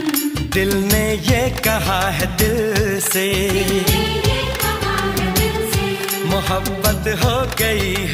दिल ने ये कहा है दिल से, मोहब्बत हो गई